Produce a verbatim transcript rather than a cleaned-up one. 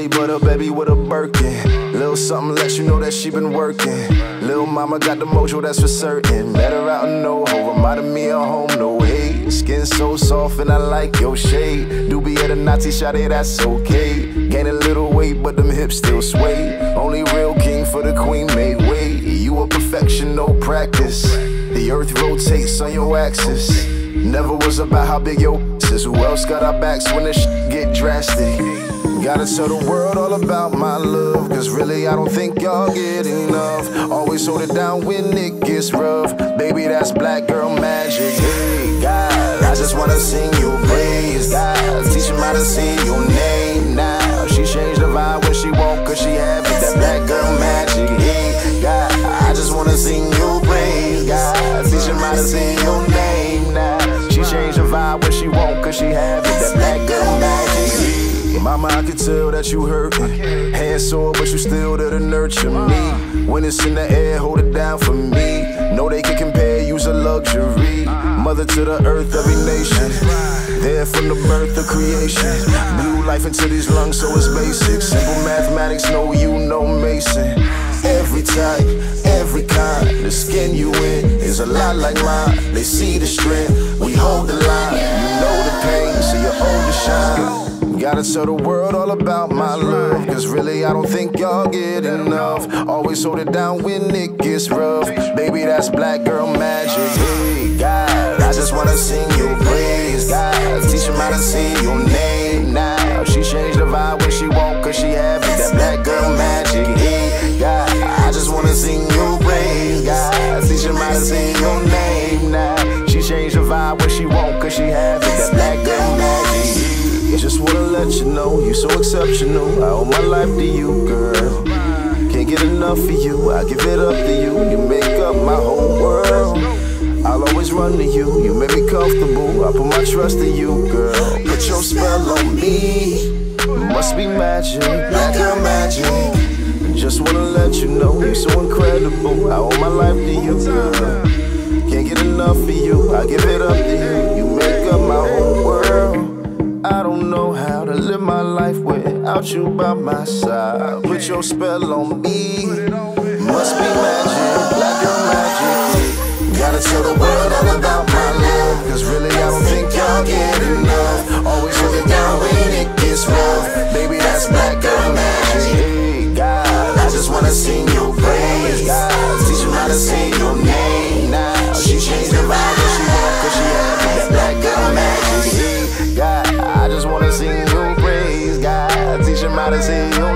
Shea butter baby with a Birkin. Little something lets you know that she been working. Little mama got the mojo, that's for certain. Met her out in NoHo, reminded me of home, no hate. Skin so soft and I like your shade. Do be at a Nazi shot, yeah, that's okay. Gain a little weight, but them hips still sway. Only real king for the queen made way. You a perfection, no practice. The earth rotates on your axis. Never was about how big your is. Who else got our backs when the shit get drastic? Gotta tell the world all about my love, cause really I don't think y'all get enough. Always hold it down when it gets rough. Baby, that's black girl magic. Hey, God, I just wanna sing your praise. God, teach him how to say your name now. She changed the vibe when she walk, cause she happy. That black girl magic. Hey, God, I just wanna sing your praise. God, teach him how to say your name now. She changed the vibe when she walk, cause she happy. That black girl magic. Hey. Mama, I can tell that you hurtin'. Hands sore, but you still there to nurture me. When it's in the air, hold it down for me. No, they can compare, use a luxury. Mother to the earth, every nation. There from the birth of creation. Blew life into these lungs, so it's basic. Simple mathematics, know you, no Mason. Every type, every kind. The skin you in is a lot like mine. They see the strength, we hold the line. You know the pain, so you hold the shine. Gotta tell the world all about my love, cause really I don't think y'all get enough. Always hold it down when it gets rough. Baby, that's black girl magic. Hey, God, I just wanna sing your praise. God, teach him how to say your name now. She changed the vibe when she walk, cause she happy. That black girl magic. Hey, God, I just wanna sing your praise. God, teach him how to say your name now. She changed the vibe when she walk, cause she happy. That black girl magic. Just wanna let you know, you so exceptional. I owe my life to you, girl. Can't get enough of you, I give it up to you. You make up my whole world. I'll always run to you, you make me comfortable. I put my trust in you, girl. Put your spell on me. Must be magic, black girl magic. Just wanna let you know, you're so incredible. I owe my life to you, girl. Can't get enough of you, I give it up to you. You make up my whole world. I don't know how to live my life without you by my side. Put your spell on me. Must be magic, black girl magic. Gotta tell the world all about my love, cause really I don't think y'all get enough. Always hold it down when it gets rough. Baby, that's black girl magic. Hey, God, I just wanna sing your praise. God, teach him how to say your name now. She changed the vibe when she walk, cause she happy. That black girl magic. Hey, God, I just wanna sing your praise. God, teach him how to say your